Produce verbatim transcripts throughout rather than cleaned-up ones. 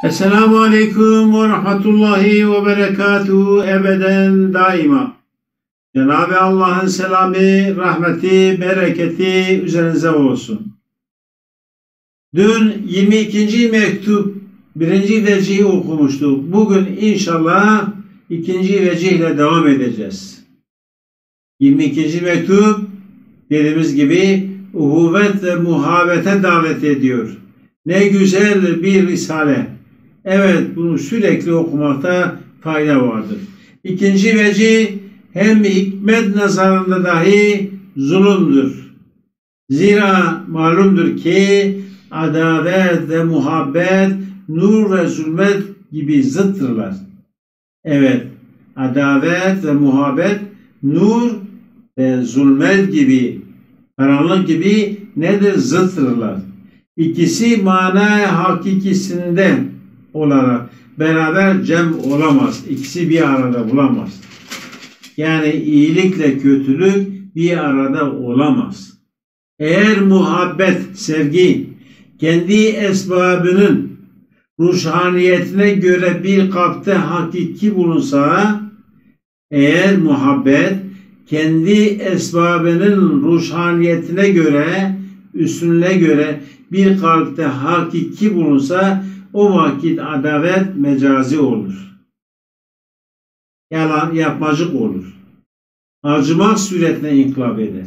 Esselamu Aleyküm ve Rahmetullahi ve Berekatuhu ebeden daima. Cenab-ı Allah'ın selamı, rahmeti, bereketi üzerinize olsun. Dün yirmi ikinci mektup birinci vecihi okumuştuk. Bugün inşallah ikinci vecihle devam edeceğiz. yirmi ikinci mektup dediğimiz gibi uhuvvet ve muhabbete davet ediyor. Ne güzel bir risale. Evet, bunu sürekli okumakta fayda vardır. İkinci vecih hem hikmet nazarında dahi zulümdür. Zira malumdur ki adalet ve muhabbet nur ve zulmet gibi zıttırlar. Evet, adalet ve muhabbet nur ve zulmet gibi, karanlık gibi nedir? Zıttırlar. İkisi mana hakikisinde olarak beraber cem olamaz. İkisi bir arada bulamaz. Yani iyilikle kötülük bir arada olamaz. Eğer muhabbet, sevgi kendi esbabının ruhaniyetine göre bir kapta hakiki bulunsa, eğer muhabbet kendi esbabının ruhaniyetine göre, üstünlüğe göre bir kalpte hakiki bulunsa, o vakit adalet mecazi olur. Yalan, yapmacık olur. Acımak suretine inkılap eder.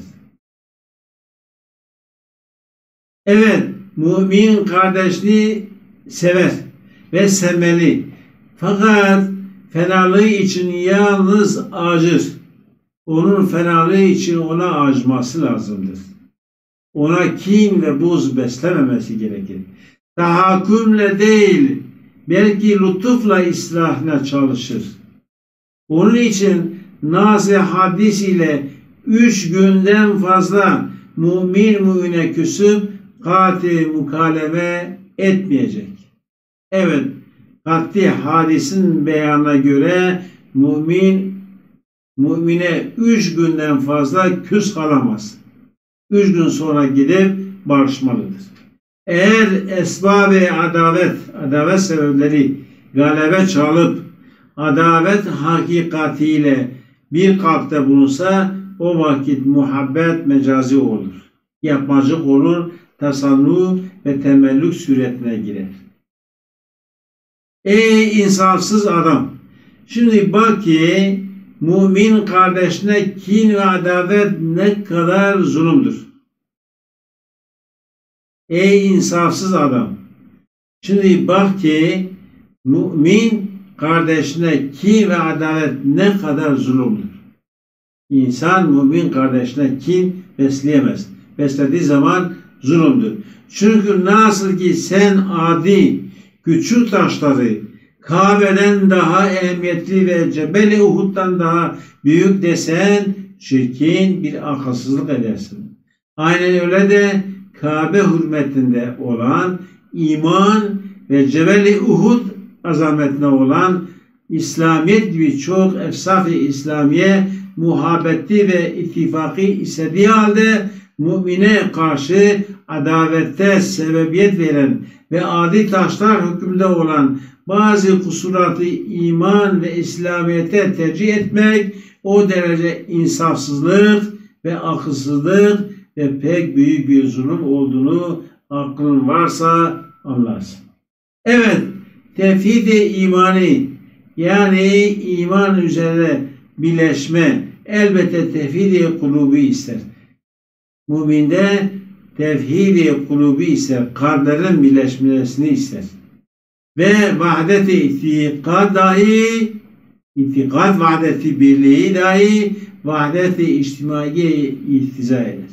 Evet, mümin kardeşliği sever ve sevmeli. Fakat fenalığı için yalnız acır. Onun fenalığı için ona acıması lazımdır. Ona kin ve buz beslememesi gerekir. Tahakkümle değil, belki lütufla islahına çalışır. Onun için naz-ı hadis ile üç günden fazla mümin mümine küsüp kati mukaleme etmeyecek. Evet, kati hadisin beyanına göre mümin mümine üç günden fazla küs kalamaz. Üç gün sonra gidip barışmalıdır. Eğer esbab-ı adavet, adavet sebepleri galebe çalıp adavet hakikatiyle bir kalpte bulunsa, o vakit muhabbet mecazi olur. Yapmacık olur, tasannu ve temellük suretine girer. Ey insafsız adam! Şimdi bak ki mümin kardeşine kin ve adavet ne kadar zulümdür. Ey insafsız adam! Şimdi bak ki mümin kardeşine kin ve adalet ne kadar zulümdür. İnsan mümin kardeşine kin besleyemez. Beslediği zaman zulümdür. Çünkü nasıl ki sen adi küçük taşları Kabe'den daha ehemmiyetli ve Cebel-i Uhud'dan daha büyük desen çirkin bir akılsızlık edersin. Aynen öyle de Kabe hürmetinde olan iman ve Cebel-i Uhud azametine olan İslamiyet gibi çok efsaf-ı İslamiye muhabbeti ve ittifakı istediği halde mümine karşı adavette sebebiyet veren ve adi taşlar hükmünde olan bazı kusuratı iman ve İslamiyet'e tercih etmek o derece insafsızlık ve akılsızlık ve pek büyük bir zulüm olduğunu aklın varsa anlarsın. Evet, tevhid-i imani yani iman üzerine birleşme elbette tevhid-i kulubi ister. Müminde tevhid-i kulubi ister, kalplerin birleşmesini ister. Ve vahdet-i itikad dahi, itikad vahdet-i birliği dahi vahdet-i içtimaiye ihtiza eder.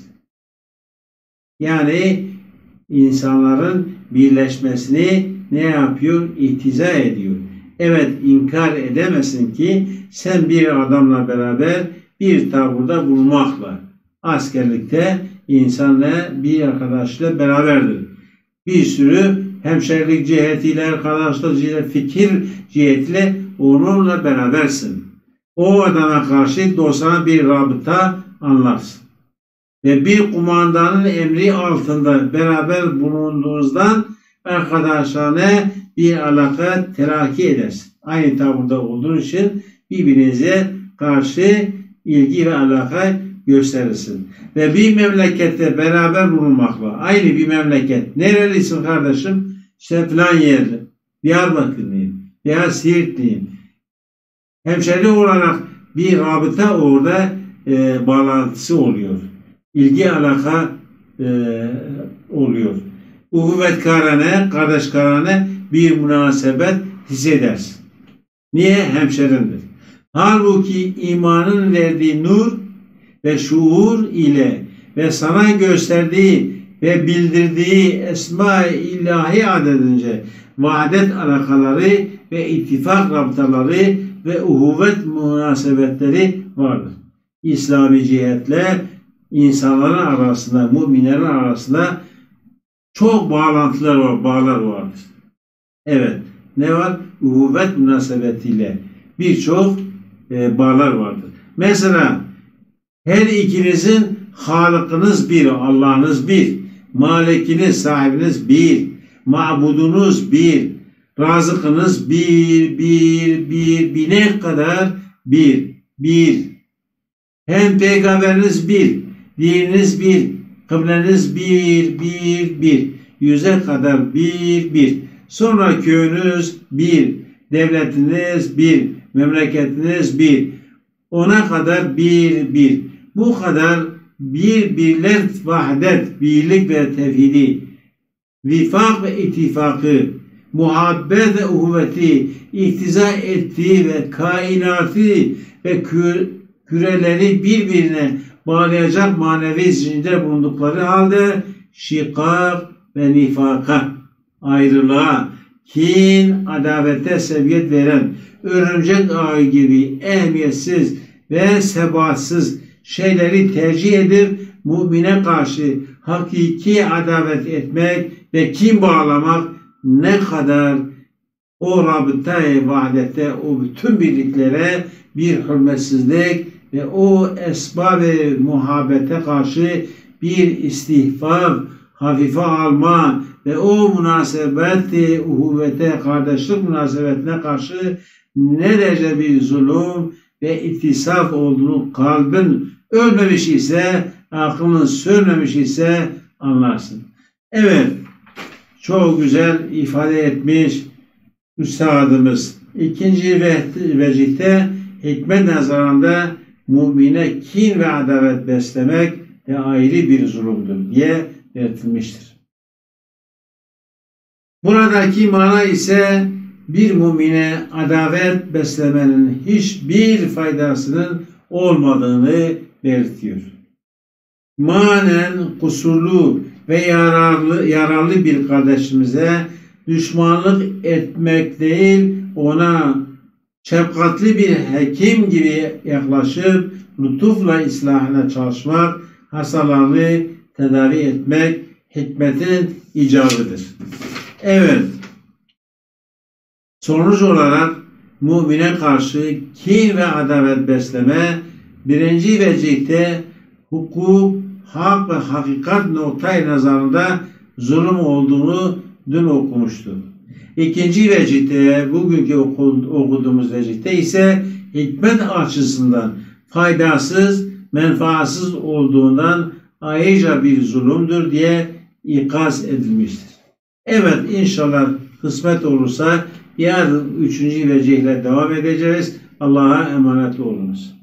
Yani insanların birleşmesini ne yapıyor? İhtiza ediyor. Evet, inkar edemezsin ki sen bir adamla beraber bir taburda bulunmakla, askerlikte insanla bir arkadaşla beraberdir. Bir sürü hemşerilik cihetiyle, arkadaşlık cihetiyle, fikir cihetiyle onunla berabersin. O adama karşı dostana bir rabıta anlarsın. Ve bir kumandanın emri altında beraber bulunduğunuzdan arkadaşlarına bir alaka telakki edersin. Aynı tavırda olduğun için birbirinize karşı ilgi ve alaka gösterirsin. Ve bir memlekette beraber bulunmakla, aynı bir memleket, nerelisin kardeşim? İşte falan yerli, Diyarbakırlıyım veya Siirtliyim. Hemşeri olarak bir rabıta orada e, bağlantısı oluyor. İlgi alaka e, oluyor. Uhuvvetkarane, kardeşkarane bir münasebet hissedersin. Niye? Hemşerindir. Halbuki imanın verdiği nur ve şuur ile ve sana gösterdiği ve bildirdiği esma-i ilahi adedince vahdet alakaları ve ittifak rabtaları ve uhuvvet münasebetleri vardır. İslami cihetle insanların arasında, müminlerin arasında çok bağlantılar var, bağlar vardır. Evet, ne var? Uhuvvet münasebetiyle birçok e, bağlar vardır. Mesela her ikinizin Halıkınız bir, Allah'ınız bir, malikiniz, sahibiniz bir, mabudunuz bir, razıkınız bir, bir, bir, bine kadar bir, bir. Hem peygamberiniz bir, dininiz bir, kıbleniz bir, bir, bir, yüze kadar bir, bir. Sonra köyünüz bir, devletiniz bir, memleketiniz bir, ona kadar bir, bir. Bu kadar bir birler vahdet, birlik ve tevhidi, vifak ve ittifakı, muhabbet ve uhuvveti, iktiza ettiği ve kainatı ve kü küreleri birbirine bağlayacak manevi zincirde bulundukları halde şikak ve nifaka, ayrılığa, kin, adavete sebebiyet veren örümcek ağı gibi ehemmiyetsiz ve sebatsız şeyleri tercih edip mümine karşı hakiki adavet etmek ve kin bağlamak ne kadar o rabıta-i vahdette, o bütün birliklere bir hürmetsizlik ve o esbab-ı muhabbete karşı bir istihfaf, hafife alma ve o münasebet-i uhuvvete, kardeşlik münasebetine karşı ne derece bir zulüm ve ittisaf olduğunu kalbin ölmemiş ise, aklın sönmemiş ise anlarsın. Evet, çok güzel ifade etmiş üstadımız. İkinci vecihte hikmet nazarında mümine kin ve adavet beslemek de ayrı bir zulümdür diye belirtilmiştir. Buradaki mana ise bir mümine adavet beslemenin hiçbir faydasının olmadığını belirtiyor. Manen kusurlu ve yararlı, yararlı bir kardeşimize düşmanlık etmek değil, ona şefkatli bir hekim gibi yaklaşıp lütufla islahına çalışmak, hastalarını tedavi etmek hikmetin icabıdır. Evet, sonuç olarak mümine karşı kin ve adavet besleme birinci vecihte hukuk, hak ve hakikat noktayı nazarında zulüm olduğunu dün okumuştuk. İkinci vecihte, bugünkü okuduğumuz vecihte ise hikmet açısından faydasız, menfaatsız olduğundan ayrıca bir zulümdür diye ikaz edilmiştir. Evet, inşallah kısmet olursa yarın üçüncü vecihle devam edeceğiz. Allah'a emanet olunuz.